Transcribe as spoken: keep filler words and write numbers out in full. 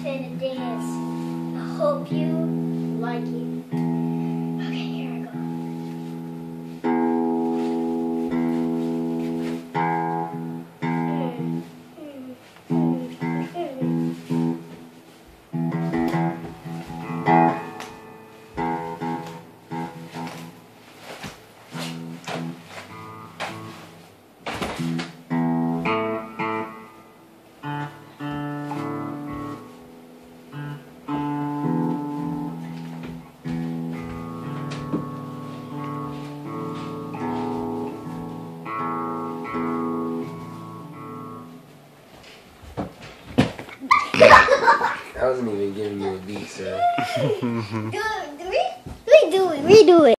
finna dance. I hope you like it. Okay, here I go. Mm, mm, mm, mm. I wasn't even giving you a beat, sir. do, do we? We do it. We do it.